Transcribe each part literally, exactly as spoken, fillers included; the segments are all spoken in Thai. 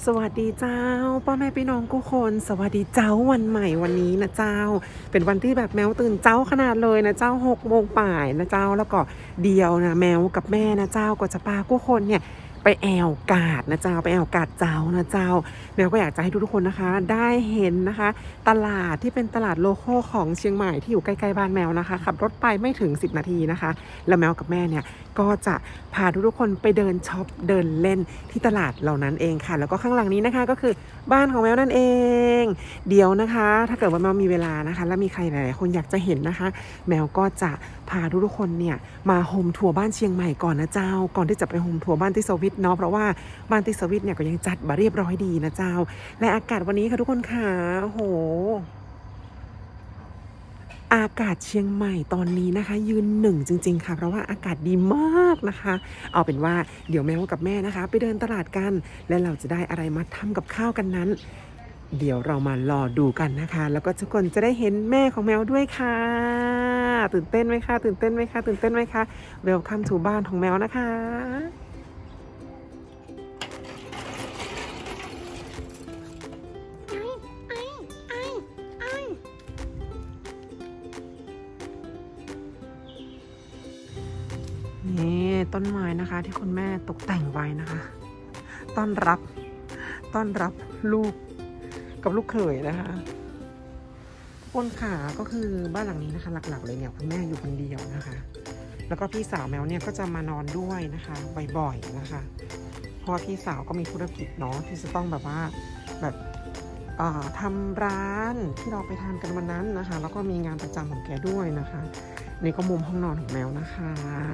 สวัสดีเจ้าพ่อแม่พี่น้องทุกคนสวัสดีเจ้าวันใหม่วันนี้นะเจ้าเป็นวันที่แบบแมวตื่นเจ้าขนาดเลยนะเจ้าหกโมงป่ายนะเจ้าแล้วก็เดียวนะแมวกับแม่นะเจ้าก็จะพาทุกคนเนี่ยไปแอวกาดนะเจ้าไปแอวกาดเจ้านะเจ้าแมวก็อยากจะให้ทุกๆคนนะคะได้เห็นนะคะตลาดที่เป็นตลาดโลคอลของเชียงใหม่ที่อยู่ใกล้ๆบ้านแมวนะคะขับรถไปไม่ถึงสิบนาทีนะคะแล้วแมวกับแม่เนี่ยก็จะพาทุกๆคนไปเดินช็อปเดินเล่นที่ตลาดเหล่านั้นเองค่ะแล้วก็ข้างหลังนี้นะคะก็คือบ้านของแมวนั่นเองเดี๋ยวนะคะถ้าเกิดว่าแมวมีเวลานะคะและมีใครหลายๆคนอยากจะเห็นนะคะแมวก็จะพาทุกๆคนเนี่ยมาโฮมทัวร์บ้านเชียงใหม่ก่อนนะเจ้าก่อนที่จะไปโฮมทัวร์บ้านที่สวิตเนาะเพราะว่าบ้านที่สวิตเนี่ยก็ยังจัดมาเรียบร้อยดีนะเจ้าและอากาศวันนี้ค่ะทุกคนค่ะโอ้โหอากาศเชียงใหม่ตอนนี้นะคะยืนหนึ่งจริงๆค่ะเพราะว่าอากาศดีมากนะคะเอาเป็นว่าเดี๋ยวแมวกับแม่นะคะไปเดินตลาดกันและเราจะได้อะไรมาทำกับข้าวกันนั้นเดี๋ยวเรามารอดูกันนะคะแล้วก็ทุกคนจะได้เห็นแม่ของแมวด้วยค่ะตื่นเต้นไหมคะตื่นเต้นไหมคะตื่นเต้นไหมคะเวลคัมทูบ้านของแมวนะคะนี่ต้นไม้นะคะที่คุณแม่ตกแต่งไว้นะคะต้อนรับต้อนรับลูกกับลูกเขยนะคะบนขาก็คือบ้านหลังนี้นะคะหลักๆเลยเนี่ยคุณแม่อยู่คนเดียวนะคะแล้วก็พี่สาวแมวเนี่ยก็จะมานอนด้วยนะคะบ่อยๆนะคะเพราะพี่สาวก็มีธุรกิจเนาะที่จะต้องแบบว่าแบบทำร้านที่เราไปทานกันวันนั้นนะคะแล้วก็มีงานประจำของแกด้วยนะคะนี่ก็มุมห้องนอนของแมวนะคะ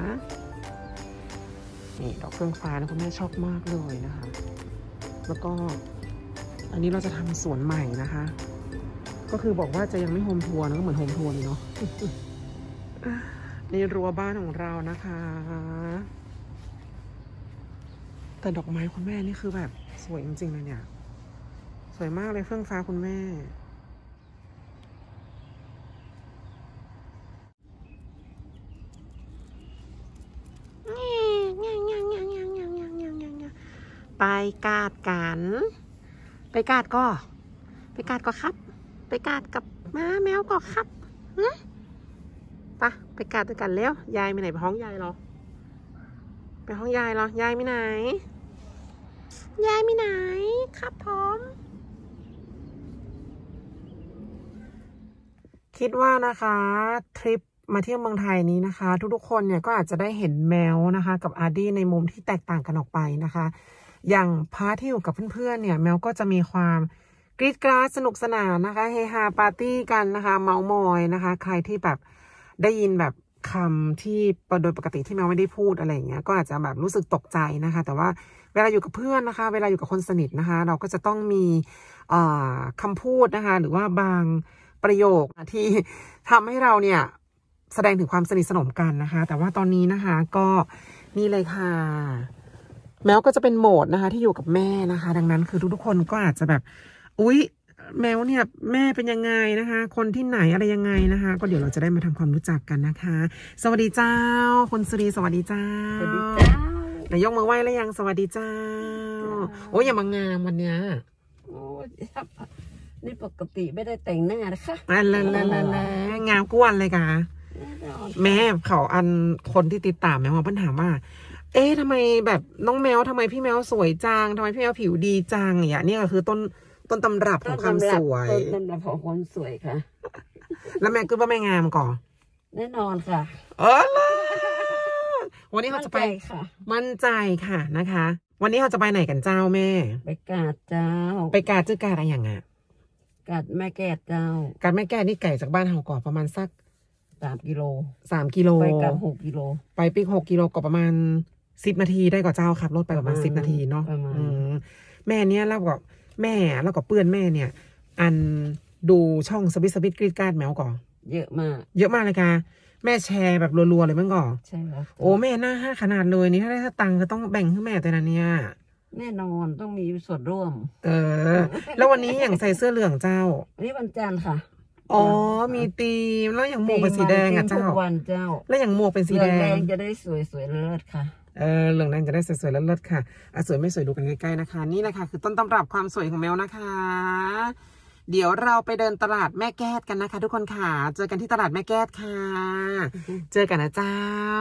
นี่ดอกเฟื่องฟ้านะคุณแม่ชอบมากเลยนะคะแล้วก็อันนี้เราจะทำสวนใหม่นะคะก็คือบอกว่าจะยังไม่โฮมทัวร์นะก็เหมือนโฮมทัวร์เลยเนาะ ในรั้วบ้านของเรานะคะแต่ดอกไม้คุณแม่นี่คือแบบสวยจริงๆเลยเนี่ยสวยมากเลยเฟื่องฟ้าคุณแม่ไปกาดกันไปกาดก็ไปกาดก็ครับไปกาดกับม้าแมวก็ครับนะปะไปกาดด้วยกันแล้วยายไปไหนไปห้องยายหรอไปห้องยายหรอยายไปไหนยายไปไหนครับผมคิดว่านะคะทริปมาเที่ยวเมืองไทยนี้นะคะทุกๆคนเนี่ยก็อาจจะได้เห็นแมวนะคะกับอาร์ดี้ในมุมที่แตกต่างกันออกไปนะคะอย่างพาร์ทที่อยู่กับเพื่อนๆเนี่ยแมวก็จะมีความกรี๊ดกราดสนุกสนานนะคะเฮฮาปาร์ตี้กันนะคะเมามอยนะคะใครที่แบบได้ยินแบบคำที่โดยปกติที่แมวไม่ได้พูดอะไรอย่างเงี้ยก็อาจจะแบบรู้สึกตกใจนะคะแต่ว่าเวลาอยู่กับเพื่อนนะคะเวลาอยู่กับคนสนิทนะคะเราก็จะต้องมีคำพูดนะคะหรือว่าบางประโยคที่ทำให้เราเนี่ยแสดงถึงความสนิทสนมกันนะคะแต่ว่าตอนนี้นะคะก็นี่เลยค่ะแมวก็จะเป็นโหมดนะคะที่อยู่กับแม่นะคะดังนั้นคือทุกๆคนก็อาจจะแบบอุ๊ยแมวเนี่ยแม่เป็นยังไงนะคะคนที่ไหนอะไรยังไงนะคะก็เดี๋ยวเราจะได้มาทำความรู้จักกันนะคะสวัสดีเจ้าคุณสุรีสวัสดีเจ้าสวัสดีเจ้านายกมือไหว้แล้วยังสวัสดีเจ้าโอ้ยอย่ามางามวันเนี้ยโอ้ยนี่ปกติไม่ได้แต่งหน้านะคะอันละละละละงามกวนเลยค่ะแม่เขาอันคนที่ติดตามแมวมาปัญหาว่าเอ๊ะทำไมแบบน้องแมวทำไมพี่แมวสวยจังทำไมพี่แมวผิวดีจังอย่างนี้ก็คือต้นต้นตำรับของความสวยต้นตำรับของความสวยค่ะแล้วแม่ก็ว่าแม่งามก่อนแน่นอนค่ะเออล่ะวันนี้เราจะไปมั่นใจค่ะนะคะวันนี้เราจะไปไหนกันเจ้าแม่ไปกาดเจ้าไปกาดจื้อกาดอะไรอย่างเงี้ยกาดแม่แก่เจ้ากาดแม่แก่นี่ไก่จากบ้านเฮาก่อประมาณสักสามกิโลสามกิโลไปกาดหกกิโลไปปีหกกิโลก็ประมาณสิบนาทีได้กว่าเจ้าขับรถไปประมาณสิบนาทีเนาะแม่เนี้ยแล้วก็แม่แล้วก็เพื่อนแม่เนี่ยอันดูช่องสวิตสวิตกรีดการ์ดแมวก่อนเยอะมากเยอะมากเลยค่ะแม่แชร์แบบรัวๆเลยมั้งก่อนใช่แล้วโอ้แม่หน้าห้าขนาดเลยนี่ถ้าได้สตังค์ก็ต้องแบ่งให้แม่แต่ละเนี่ยแน่นอนต้องมีส่วนร่วมเออแล้ววันนี้อย่างใส่เสื้อเหลืองเจ้าวันนี้วันจันทร์ค่ะอ๋อมีธีมแล้วอย่างหมวกเป็นสีแดงอ่ะเจ้าวันเจ้าแล้วอย่างหมวกเป็นสีแดงจะได้สวยๆเลิศค่ะเออเหลืองแดงจะได้สวยๆแล้วเลิศค่ะอ่ะสวยไม่สวยดูกันใกล้ๆนะคะนี่นะคะคือต้นตำรับความสวยของแมวนะคะเดี๋ยวเราไปเดินตลาดแม่แก้ดกันนะคะทุกคนค่ะเจอกันที่ตลาดแม่แก้ดค่ะเจอกันนะเจ้า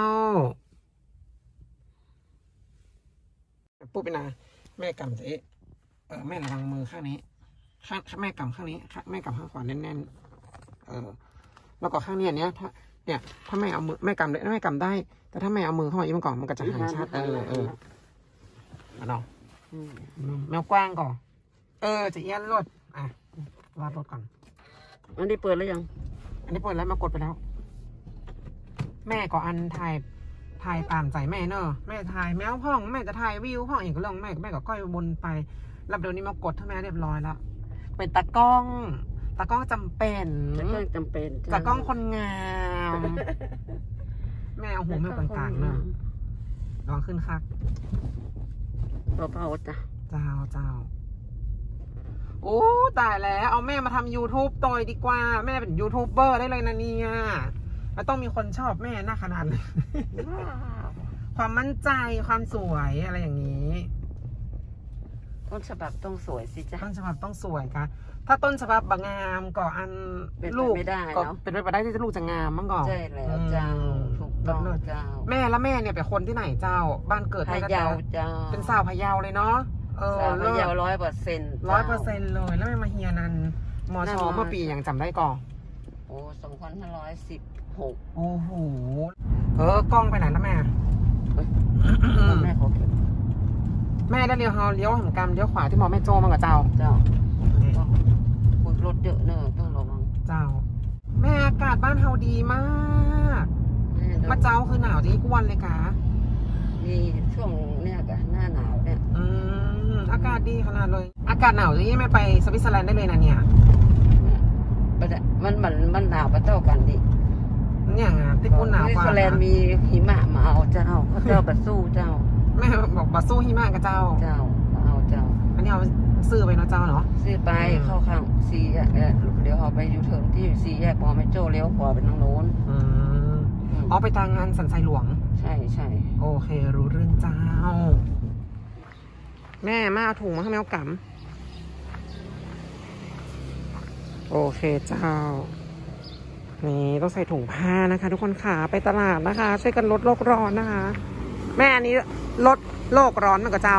ปุ๊บไปนะแม่กำจะเออแม่ระวังมือข้างนี้ข้างแม่กำข้างนี้แม่กำข้างขวาแน่นๆเออแล้วก็ข้างนี้อันเนี้ยถ้าเนี่ยถ้าแม่เอามือแม่กำได้แม่กำได้แต่ถ้าแม่เอามือเข้ามาอีกมันก่อนมันก็จะหายชัดเออเออเอาเนาะแมวกว้างก่อนเออจะเอี้ยนรถอ่ะวาดรถก่อนอันนี้เปิดแล้วยังอันนี้เปิดแล้วมากดไปแล้วแม่ก็อันถ่ายถ่ายตามใจแม่เนอะแม่ถ่ายแมวพ่องแม่จะถ่ายวิวพ่องอีกเรื่องแม่แม่ก็ก้อยบนไปรับเดี๋ยวนี้มากดถ้าแม่เรียบร้อยแล้วเป็นตากล้องตากล้องจำเป็นตากล้องจำเป็นตากล้องคนงามแม่เอาหัวแมวต่างๆเนอะลองขึ้นคักเบาๆจ้ะเจ้าเจ้าโอ้ตายแล้วเอาแม่มาทำ ยูทูบ ต่อยดีกว่าแม่เป็นยูทูบเบอร์ได้เลยนะเนี่ยแล้วต้องมีคนชอบแม่หน้าขนาดเลยความมั่นใจความสวยอะไรอย่างนี้ต้นฉบับต้องสวยสิจ้ะต้นฉบับต้องสวยค่ะถ้าต้นฉบับบางงามก็อันลูกก็เป็นไปได้ที่จะลูกจะงามมั้งก่อนใช่แล้วเจ้าถูกต้องเจ้าแม่แล้วแม่เนี่ยเป็นคนที่ไหนเจ้าบ้านเกิดพะเยาเจ้าเป็นสาวพะเยาเลยเนาะเออพะเยาร้อยเปอร์เซ็นต์ร้อยเปอร์เซ็นต์เลยแล้วแม่มาเฮียนันมอชอเมื่อปีอย่างจำได้ก่อนโอ้สองพันห้าร้อยสิบหกโอ้โหเออกล้องไปไหนแล้วแม่แม่ขอเก็บแม่ได้เลี้ยวเลี้ยวหันกรรมเลี้ยวขวาที่มอแม่โจมันกับเจ้าเจ้าคนรถเยอะเนอะต้องระวังเจ้าแม่อากาศบ้านเฮาดีมากมาเจ้าคือหนาวจริงทุกวันเลยกะนี่ช่วงเนี้ยกะหน้าหนาวเนี่ยอืมอากาศดีขนาดเลยอากาศหนาวจริงไม่ไปสวิตเซอร์แลนด์ได้เลยนะเนี่ยมันมันมันหนาวประเท่ากันดิเนี่ยไงที่ปุ่นหนาวกว่าสวิตเซอร์แลนด์มีหิมะมาเอาเจ้าเขาเจ้าบัสู้เจ้าแม่บอกบัสู้หิมะกับเจ้าเจ้าเอาเจ้าอันนี้เอาซื้อไปเนาะเจ้าเนาะซื้อไปเข้าข้างซีเดี๋ยวเอาไปยูเทิร์นที่ซีแยกพอไม่โจ้เลี้ยวขวาไปทางโน้นอืมเอาไปทางงานสันทรายหลวงใช่ใช่โอเครู้เรื่องเจ้าแม่มาเอาถุงมาให้แมวกำโอเคเจ้านี่ต้องใส่ถุงผ้านะคะทุกคนค่ะไปตลาดนะคะช่วยกันลดโลกร้อนนะคะแม่อันนี้ลดโลกร้อนมันกับเจ้า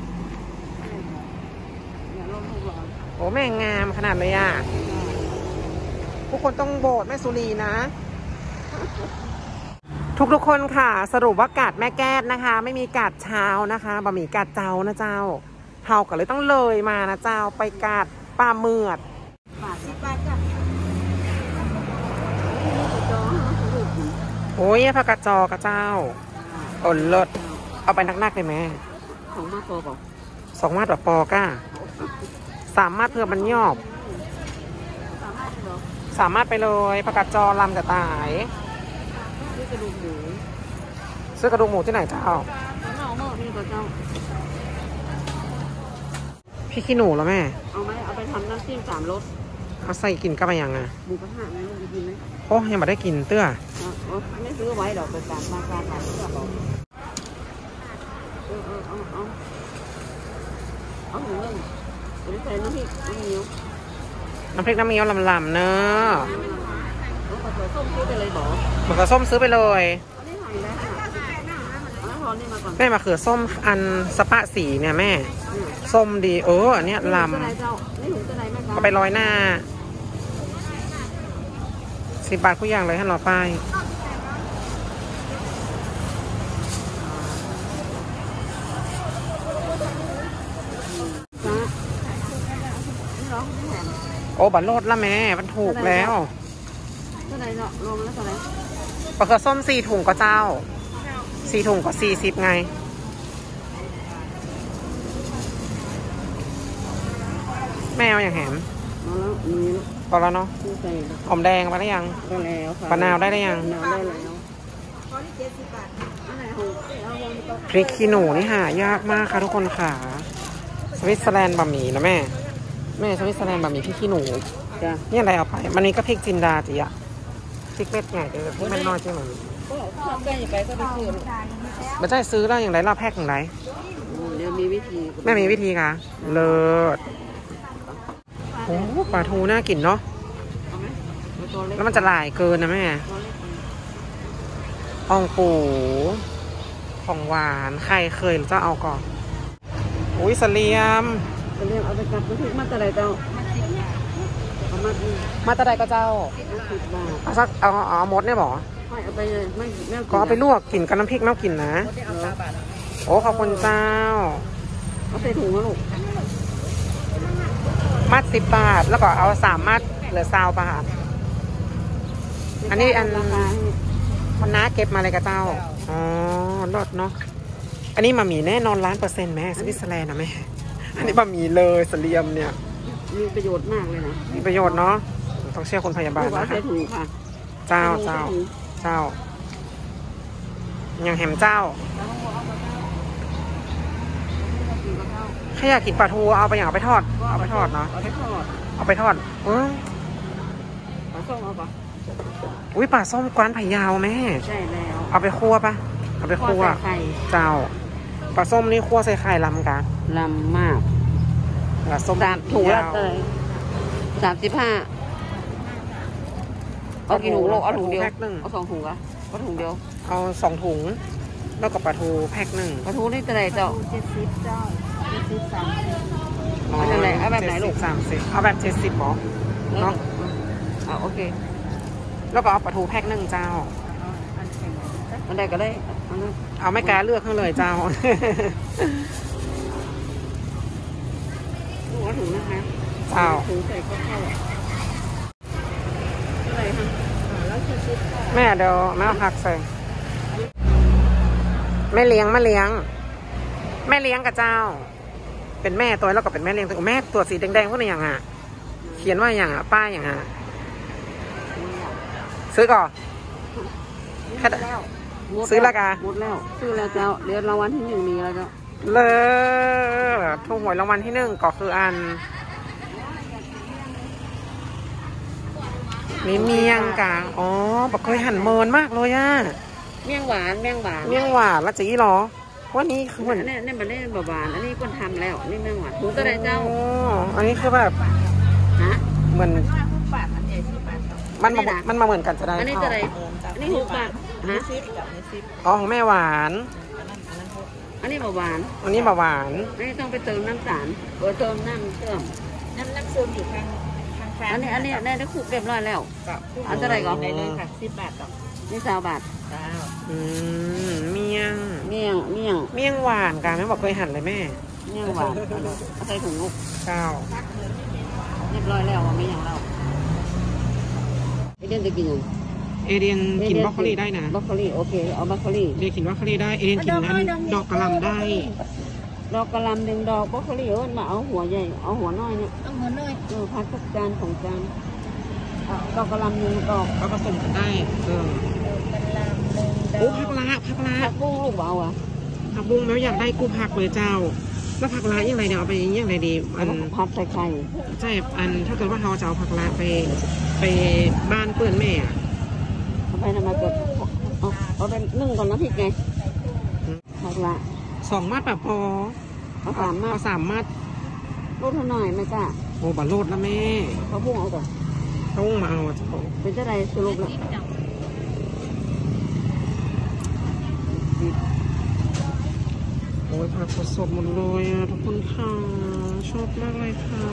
โอ้แม่งามขนาดเลยอ่ะทุกคนต้องโบสแม่สุรีนะทุกทุกคนค่ะสรุปว่ากาดแม่แก้ดนะคะไม่มีกาดเช้านะคะบะหมี่กาดเจ้านะเจ้าเฮาก็เลยต้องเลยมานะเจ้าไปกาดปลาเมือดบาทสิบบาทจ้ะโอ้ยผักกาดจอกระเจ้าอ่อนเลิศเอาไปนักๆเลยแม่สองมาโปบอกสองมาดแบบปอก้าสามารถเพื่อมันยอบสามารถไปเลยผักกาดจอลำจะตายซื้อกระดูกหมูซื้อกระดูกหมูที่ไหนเจ้าเอาเมื่อพี่กับเจ้าพี่ขี้หนูแล้วแม่เอาไหมเอาไปทำน้ำจิ้มสามรสเอาใส่กินก็ไปยังไงหมูกระทะไหมมันจะกินไหมโอ้ยังไม่ได้กินเตื้อไม่ซื้อไว้ดอกเป็นการมาการมาเตื้อบอกเออเออเอาเอาเอาหนึ่งเรื่องเดี๋ยวใส่น้ำพริกน้ำเงี้ยวน้ำพริกน้ำเงี้ยวลำๆเนอะมะเขือส้มซื้อไปเลยบอกมะเขือส้มซื้อไปเลยแม่มะเขือส้มอันสปะสีเนี่ยแม่ส้มดีเอออันเนี้ยลำก็ไปร้อยหน้าสิบบาทคู่อย่างเลยให้เราไปโอ้บัตรโลดละแม่มันถูกแล้วเท่าไหร่เนาะรวมแล้วเท่าไหร่ปลาเขือส้มสี่ถุงก็เจ้าสี่ถุงก็สี่สิบไงแม่เอาอย่างแหมพอแล้วเนาะหอมแดงไปได้ยังปลานาวได้ได้ยังพริกขี้หนูนี่หายากมากค่ะทุกคนค่ะสวิตเซอร์แลนด์บะหมี่นะแม่แม่สวิตเซอร์แลนด์บะหมี่พริกขี้หนูนี่อะไรเอาไปมันนี้ก็พริกจินดาจีอะพริกเม็ดใหญ่เลยพริกเม็ดน้อยใช่ไหมก็ชอบใกล้ไปก็ไปซื้อไม่ใช่ซื้อแล้วอย่างไรเราแพ็คอย่างไรเดี๋ยวมีวิธีแม่มีวิธีค่ะเลิศโอ้ปลาทูน่ากินเนาะแล้วมันจะลายเกินนะแม่อ่องปูของหวานใครเคยจะเอาก่อนอุ้ยเสลียมเสลียมเอาไปกับน้ำพริกมาตะไดเจ้าเอามามาตะไดก็เจ้าเอาสักเอาเอามดเนี่ยบอกเอาไปเลยไม่ไม่ก็เอาไปลวกกินกับน้ำพริกน้ำกินนะโอ้ขอบคุณเจ้าเอาใส่ถุงมาลูกมัดสิบบาทแล้วก็เอาสามมัดเหลือซาวบาทอันนี้อันคนน้าเก็บมาเลยกับเจ้าอ๋อรสเนาะอันนี้มาหมี่แน่นอนล้านเปอร์เซ็นต์แม่สวิตเซอร์แลนด์นะแม่อันนี้บะหมี่เลยเสลียมเนี่ยมีประโยชน์มากเลยนะมีประโยชน์เนาะต้องเชื่อคนพยาบาลนะคะเจ้าเจ้าเจ้าอย่างแหมเจ้าถ้าอยากกินปลาทูเอาไปอย่างเอาไปทอดเอาไปทอดเนาะเอาไปทอดเอาไปทอดเออปลาส้มเอาปะอุ้ยปลาส้มกวานไผ่ยาวแม่ใช่แล้วเอาไปคั่วปะเอาไปคั่วเจ้าปลาส้มนี่คั่วใส่ไข่ลำกันลำมากปลาส้มถุงละเลยสามสิบห้าเอากี่ถุงโลเอาถุงเดียวเอาสองถุงอะเอาถุงเดียวเอาสองถุงแล้วก็ปลาทูแพ็คหนึ่งปลาทูนี่จะไหนเจ้าเจ็ดสิบเจ้าเจ็ดสิบสามสิบเอาแบบไหนเอาแบบไหนลูกสามสิบเอาแบบเจ็ดสิบหรอเนาะอ่าโอเคแล้วก็เอาปลาทูแพ็คหนึ่งเจ้าอันใดก็ได้เอาไม่แกเลือกข้างเลยเจ้าถุงละถุงนะคะเจ้าถุงใส่ข้าวเข้าอะไรคะแล้วเจ็ดสิบแม่เดี๋ยวแม่เอาผักใส่แม่เลี้ยงแม่เลี้ยงแม่เลี้ยงกับเจ้าเป็นแม่ตัวแล้วก็เป็นแม่เลี้ยงตัวแม่ตัวสีแดงๆพวกนี้อย่างอ่ะเขียนว่าอย่างอ่ะป้ายอย่างอ่ะซื้อก่อนซื้อละกาหมดแล้วซื้อแล้วเจ้าเดี๋ยวรางวัลที่หนึ่งมีแล้วเจ้าเลยถูกหวยรางวัลที่หนึ่งก็คืออันนี่เมียงกลางอ๋อบอกเคยหั่นเมินมากเลยอ่ะเมี่ยงหวานเมี่ยงหวานเมี่ยงหวานแล้วจีหรอว่านี่คือเหมือนนี่นี่มันนี่หวานอันนี้คนทำแล้วนี่เมี่ยงหวานถุงตัวไหนเจ้าอ๋ออันนี้คือแบบฮะเหมือนมันมันมาเหมือนกันจะได้อันนี้ตัวไหนอันนี้หกบาทฮะอ๋อของแม่หวานอันนี้หวานอันนี้หวานอันนี้ต้องไปเติมน้ำตาลเออเติมน้ำเติมน้ำน้ำซึมอยู่ข้างข้างอันนี้อันนี้ได้ได้คุกเรียบร้อยแล้วอันเท่าไหร่ก่อนได้เลยค่ะสิบบาทต่อนี่สามบาทอืมเมี่ยงเมี่ยงเมี่ยงเมี่ยงหวานกันไม่บอกเคยหั่นเลยแม่เมี่ยงหวานเอาใส่ถุงลูกเก้าเรียบร้อยแล้วว่าไม่อย่างเราเอเดนจะกินยังเอเดนกินบรอกโคลีได้นะบรอกโคลีโอเคเอาบรอกโคลีเดนกินบรอกโคลีได้เอเดนกินนั้นดอกกระลำได้ดอกกระลำหนึ่งดอกบรอกโคลีเอิ้นมาเอาหัวใหญ่เอาหัวน้อยเนี่ยเอาหัวน้อยเออพัดกับจานของจานดอกกระลำหนึ่งดอกก็ผสมกันได้เออโอ้ผักละผักละผักบุ้งลูกเอาอ่ะผักบุ้งแล้วอยากได้กุ้งผักเลยเจ้าแล้วผักละยังไงเดี๋ยวเอาไปยังไงดีอันผัดใส่ไข่ใช่อันถ้าเกิดว่าเราจะเอาผักละไปไปบ้านเพื่อนแม่เอาไปทำไมเกิดเอาเอาไปนึ่งก่อนนะพี่ไงผักละสองมัดแบบพอเอาสามมัดเอาสามมัดรูดเท่าหน่อยไหมจ้าโอ้บาโรดแล้วแม่เขาบุ้งเอาก่อนต้องมาเอาจะเป็นเจ้าไรสรุปแล้วโอ้ยผักสดๆหมดเลยอ่ะทุกคนค่ะชอบมากเลยค่ะ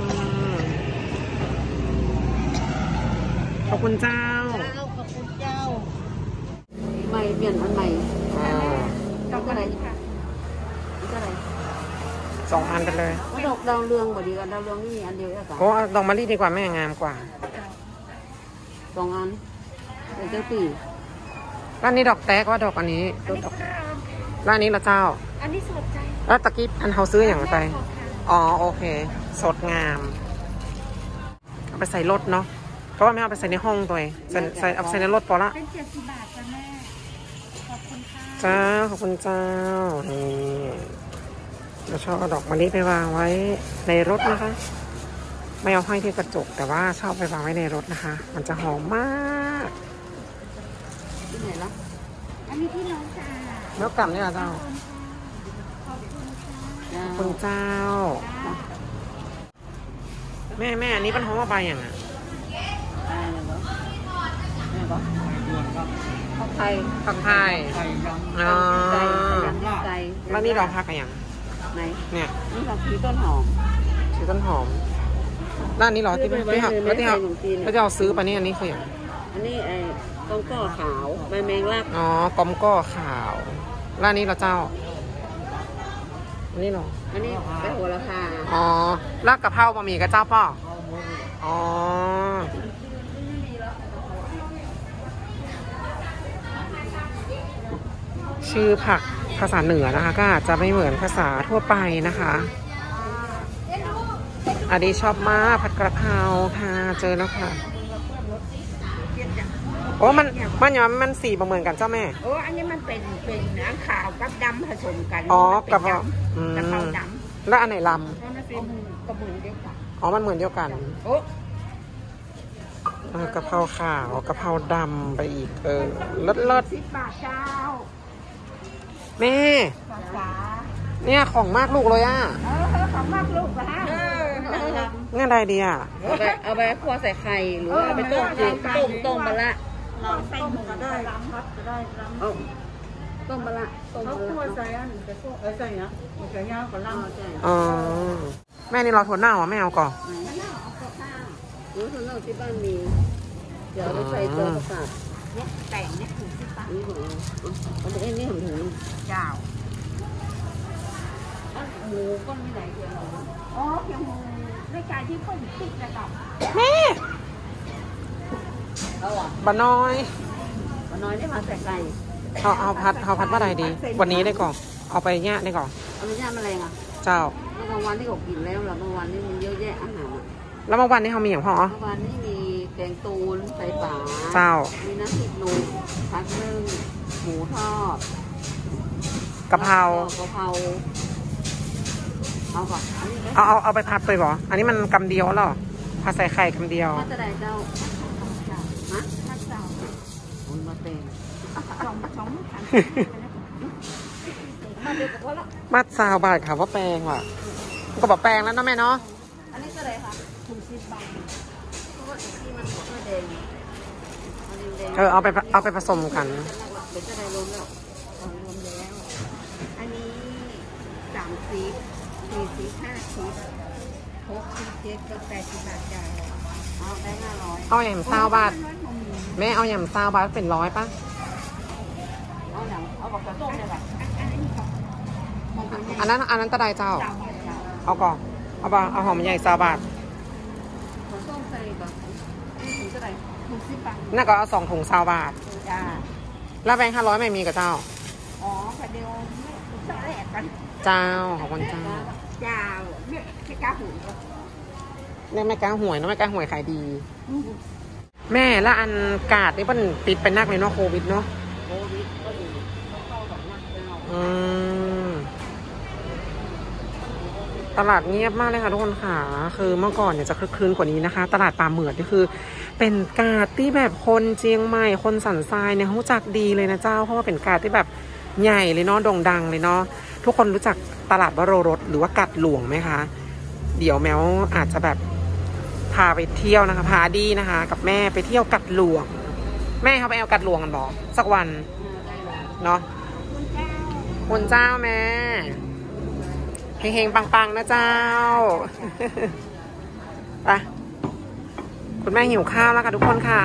ขอบคุณเจ้าขอบคุณเจ้าใหม่เปลี่ยนอันใหม่ดอกอะไรเจ้าไรสองอันกันเลยดอกดาวเรืองกว่าดีกันดาวเรืองนี่มีอันเดียวแค่ก็ดอกมะลิดีกว่าแม่งามกว่าสองอันเป็นเจ้าปีร้านนี้ดอกแตกว่าดอกอันนี้ดอกร้านนี้ละเจ้าอันนี้สดใจแล้วตะกี้อันเขาซื้ออย่างไรอ๋อโอเคสดงามเอาไปใส่รถเนาะเพราะว่าไม่เอาไปใส่ในห้องตัวเองใส่ใส่เอาใส่ในรถพอละเป็นเจ็ดสิบบาทจ้ะแม่ขอบคุณค่ะจ้าขอบคุณเจ้านี่เราชอบเอาดอกมะลิไปวางไว้ในรถนะคะไม่เอาห้อยที่กระจกแต่ว่าชอบไปวางไว้ในรถนะคะมันจะหอมมากที่ไหนล่ะอันนี้ที่น้องจ่าแล้วกลับเนี่ยเจ้าจ้าคุณเจ้า แม่แม่อันนี้เป็นห้องว่าไปอย่างอ่ะได้เลยเหรอแม่บอกข้าวไข่ผักไทยไก่ยำอ๋อไก่ยำไก่แล้วนี่เราพักกันอย่างไหนเนี่ยนี่เราคือต้นหอมชื่อต้นหอมร้านนี้เหรอที่ไม่ไม่หักแล้วที่เราแล้วที่เราซื้อไปนี่อันนี้คืออย่างอันนี้ไอ้ต้นก้อขาวใบแมงลักอ๋อกอมก้อขาวร้านนี้เราเจ้าอันนี้เหรออันนี้ใบโหระพาอ๋อลาดกะเพราบะหมี่กับเจ้าป่ออ๋อชื่อผักภาษาเหนือนะคะก็อาจจะไม่เหมือนภาษาทั่วไปนะคะอันนี้ชอบมากผัดกระเพราค่ะเจอแล้วค่ะโอ้มันมันอย่างมันสีประเหมือนกันเจ้าแม่โอ้อันนี้มันเป็นเป็นน้ำขาวกับดำผสมกันอ๋อมันกระเป็นเพราอืมดำกระเพราดแล้วอันไหนลำเพราะมันเป็นกระบุนเดียวกันำอ๋อมันเหมือนเดียวกันโอ้อ่ากะเพราขาวกะเพราดำไปอีกเออเลิศเลิศสิบบาทเจ้าแม่ภาษาเนี่ยของมากลูกเลยอ่ะเออของมากลูกนะฮะเอองั้นอะไรดีอ่ะเอาไปเอาไปคั่วใส่ไข่หรือว่าเอาไปต้มจืดต้มต้มบะละเราใส่หมูก็ได้ครับก็ได้ครับเอาต้มบะละต้มเขาบะคั่วละใส่อันกระโซเออใส่เนาะมันจะยาวกว่าอ๋อลำใช่อ๋อแม่นี่เราถั่วเน่าอ่ะไม่เอาก่อนหรือคนเราที่บ้านมี เดี๋ยวเอาไปใส่ตัวประกาศเนี่ยแต่งเนี่ยถึงสิบบาทนี่ของเราเอาไปเอ็นนี่ของถึงเจ้าหมูก้อนไม่ไหนเดียวอ๋อเพียงหมูในการที่คนติดระดับแม่เอาอ่ะบะน้อยมันน้อยได้มาใส่ไก่เอาเอาพัดเอาพัดว่าใดดี วันนี้ได้ก่อนเอาไปย่าได้ก่อนเอาไปย่างแมลงอ่ะเจ้าเมื่อวันที่เขากินแล้วแล้วเมื่อวันนี้มันเยอะแยะอาหารแล้วเมื่อวันนี้เขามีอย่างพ่อเมื่อวันนี้มีแกงตูนใส่ปลาเจ้ามีน้ำพริกหนุ่มผักนึ่งหมูทอดกะเพรากะเพราเอาก่อนอันนี้เอาเอาเอาไปพัดไปบ่อันนี้มันกำเดียวเหรอผัดใส่ไข่กำเดียวมาจะได้เจ้าฮะถ้าเจ้าอุ่นมาเต็มสองสองพันมาเดียวกับเขาละมัดซาวบาทค่ะว่าแปลงว่ะก็บอกแปลงแล้วเนาะแม่เนาะอันนี้ก็เลยค่ะถึงสิบบาทเพราะว่าที่มันหัวแดงมันแดงเออเอาไปเอาไปผสมกันเดี๋ยวจะได้รวมแล้วของรวมแล้ว อันนี้สามสิบสี่สิบห้าสิบหกสิบเจ็ดกับแปดสิบบาทจ่ายเอาได้ห้าร้อยเอาอย่างซาวบาทแม่เอาอย่างซาวบาทเป็นร้อยปะเอาหนังเอาบอกกระต้มเลยค่ะอันนี้ของของคนใหญ่อันนั้นอันนั้นตะไดเจ้าสามบาทจ่ายเอาก่อนเอาบาเอาหอมใหญ่ซาวบาทกระต้มใส่ก่อนนี่ถึงจะได้หกสิบบาทน่าก็เอาสองถุงซาวบาทจ้าแล้วแบงค์ห้าร้อยไม่มีกับเจ้าอ๋อประเดี๋ยวจะแลกกันเจ้าขอบคุณเจ้าเจ้าเนี่ยไม่กล้าหูก็เนี่ยแม่ก้าหวยเนาะแม่ก้าหวยขายดี แม่แล้วอันกาดนี่มันปิดไปนักเลยเนาะโควิดเนาะโควิดก็ดีเข้ากับนักเจ้าอืมตลาดเงียบมากเลยค่ะทุกคนค่ะคือเมื่อก่อนเนี่ยจะคลึกคลื้นกว่านี้นะคะ ตลาดป่าเหมือดนี่คือ เป็นกาดที่แบบคนเจียงใหม่คนสันทรายเนี่ยเขารู้จักดีเลยนะเจ้าเพราะว่าเป็นกาดที่แบบใหญ่เลยเนาะโด่งดังเลยเนาะทุกคนรู้จักตลาดวโรรสหรือว่ากัดหลวงไหมคะเดี๋ยวแมวอาจจะแบบพาไปเที่ยวนะคะพาดีนะคะ กับแม่ไปเที่ยวกัดหลวง แม่เขาไปเอากัดหลวงกันหรอสักวันเนาะคุณเจ้าแม่เฮงๆปังๆนะเจ้า ไปคุณแม่หิวข้าวแล้วค่ะทุกคนค่ะ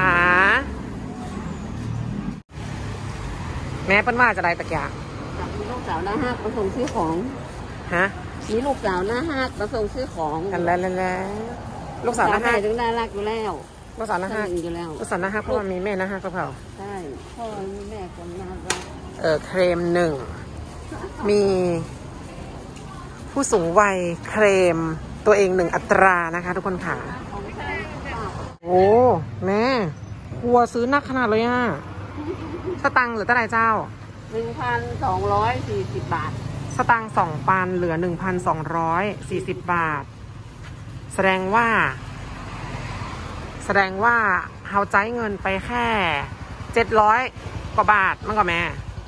แม่เปิ้ลว่าจะอะไรตะกี้มีลูกสาวหน้าห้าประสงค์ซื้อของฮะมีลูกสาวหน้าห้าประสงค์ซื้อของกันแล้วแล้วลูกสาวนะฮะถึงน่ารักอยู่แล้วลูกสาวนะฮะอยู่แล้วลูกสาวนะฮะเพราะว่ามีแม่นะฮะก็เปล่าใช่พ่อมีแม่คนน่ารักเออเครมหนึ่งมีผู้สูงวัยเครมตัวเองหนึ่งอัตรานะคะ ทุกคนค่ะโอ้แม่ครัวซื้อนักขนาดเลยอ่ะสตังค์เหลือเท่าไหร่เจ้าหนึ่งพันสองร้อยสี่สิบบาทสตังค์สองปันเหลือหนึ่งพันสองร้อยสี่สิบบาท แสดงว่า แสดงว่าเราใช้เงินไปแค่เจ็ดร้อยกว่าบาทมั้งก็แม่ใ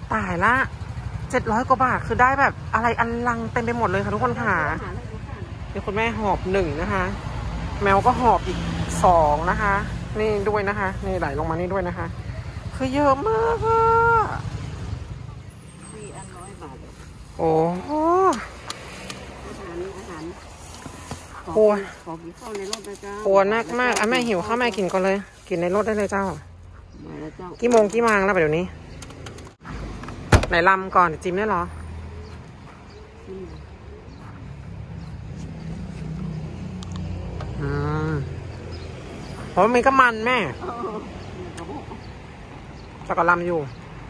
ตายละเจ็ดร้อยกว่าบาทคือได้แบบอะไรอันลังเต็มไปหมดเลยค่ะทุกคนค่ะเดี๋ยวคุณแม่หอบหนึ่งนะคะ แมวก็หอบอีกสองนะคะ นี่ด้วยนะคะนี่ไหลลงมานี่ด้วยนะคะคือเยอะมากอะสี่อันร้อยบาทโอ้โหอาหารอาหารปวดขอกินข้าวในรถนะเจ้าปวดนักมากอ่ะแม่หิวข้าวแม่กินก่อนเลยกินในรถได้เลยเจ้ามาแล้วเจ้ากี่โมงกี่มังแล้วเดี๋ยวนี้ไหนลำก่อนจิ้มได้หรออืมเพราะมันก็มันแม่จะก็ลำอยู่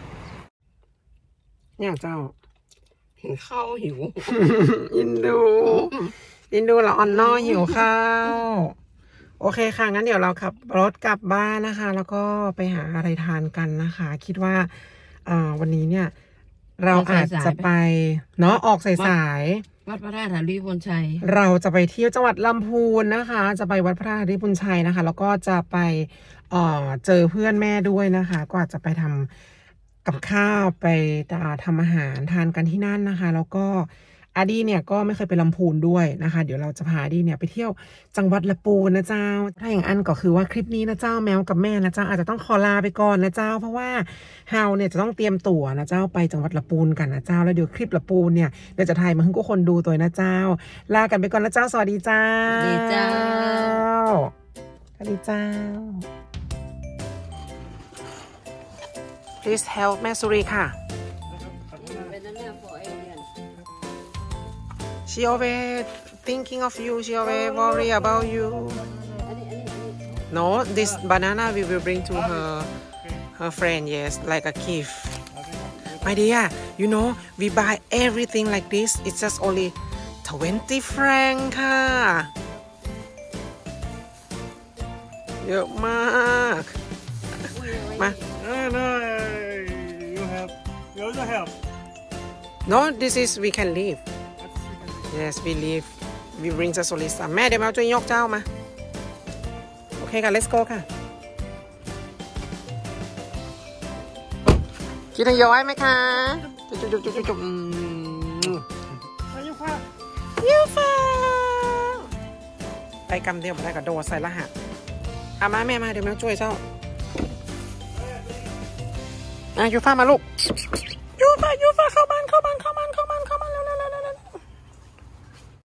เนี่ยเจ้าหิวข้าวหิวอินดูอินดูเหรออ่อนน้อหิวข้าวโอเคค่ะงั้นเดี๋ยวเราขับรถกลับบ้านนะคะ แล้วก็ไปหาอะไรทานกันนะคะ คิดว่าวันนี้เนี่ยเราอาจจะไปเนาะออกสายๆวัดพระธาตุหริพุนชัยเราจะไปเที่ยวจังหวัดลำพูนนะคะ จะไปวัดพระธาตุหริพุนชัยนะคะ แล้วก็จะไปเอ่อเจอเพื่อนแม่ด้วยนะคะก็อาจจะไปทำกับข้าวไปทำอาหารทานกันที่นั่นนะคะ แล้วก็อาดีเนี่ยก็ไม่เคยไปลำพูนด้วยนะคะเดี๋ยวเราจะพาอาดีเนี่ยไปเที่ยวจังหวัดลำพูนนะเจ้าถ้าอย่างอันก็คือว่าคลิปนี้นะเจ้าแมวกับแม่นะเจ้าอาจจะต้องขอลาไปก่อนนะเจ้าเพราะว่าเฮาเนี่ยจะต้องเตรียมตั๋วนะเจ้าไปจังหวัดลำพูนกันนะเจ้าแล้วเดี๋ยวคลิปลำพูนเนี่ยเดี๋ยวจะถ่ายมาให้ทุกคนดูตัวนะเจ้าลากันไปก่อนนะเจ้าสวัสดีเจ้าสวัสดีเจ้าสวัสดีเจ้า Please help แม่สุรีค่ะ She always thinking of you. She always worry about you. No, this banana we will bring to her her friend. Yes, like a gift. My dear, you know we buy everything like this. It's just only twenty franc ค่ะเยอะมากมา No, no, you have. You also have. No, this is we can leave. Yes, we leave. We bring the solista. แม่เดี๋ยวแม่ช่วยยกเจ้ามาโอเคค่ะ let's go ค่ะคิดถึงย้อยไหมคะจุ๊บจุ๊บจุ๊บจุ๊บจุ๊บยูฟ้ายูฟ้าไปกำเดียวมาได้กับโดใส่รหัสอามาแม่มาเดี๋ยวแม่ช่วยเจ้าอ่ะยูฟ้ามาลูกยูฟ้ายูฟ้าเข้ามา